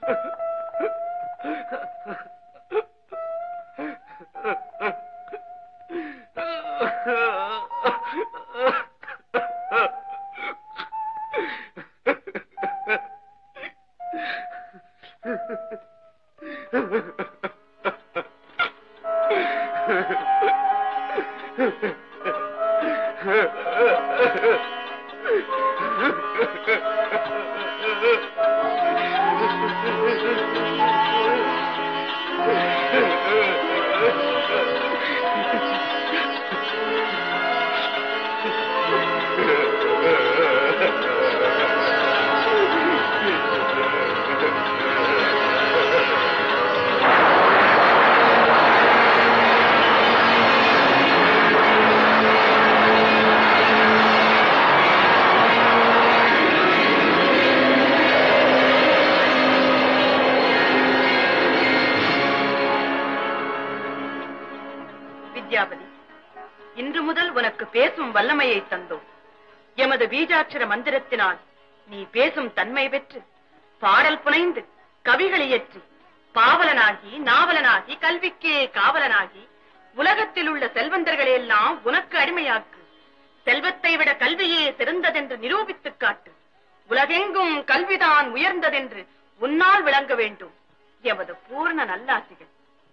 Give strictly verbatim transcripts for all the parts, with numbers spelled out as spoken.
இன்று முதல் உனக்கு பேசும் வல்லமையை தந்தோம். எமது பீஜாட்சர மந்திரத்தினால் நீ பேசும் தன்மை பெற்று பாடல் புனைந்து கவிகள் இயற்றி பாவலனாகி நாவலனாகி கல்விக்கே காவலனாகி உலகத்தில் உள்ள செல்வந்தர்களை எல்லாம் உனக்கு அடிமையாக்கு. செல்வத்தை விட கல்வியே சிறந்ததென்று நிரூபித்துக் காட்டு. உலகெங்கும் கல்விதான் உயர்ந்ததென்று உன்னால் விளங்க வேண்டும். எமது பூர்ண நல்லாசிகள்.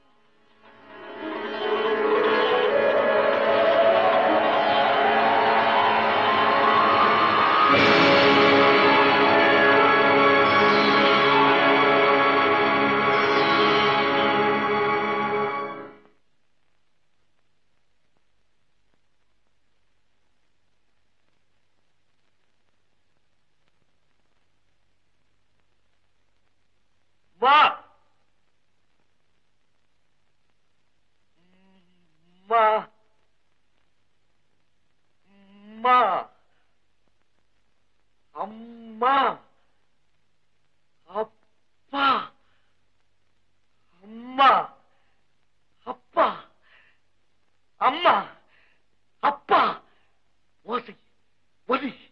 அம்மா, அப்பா, அம்மா, அப்பா, அம்மா, அப்பா, ஓசை, ஒலி.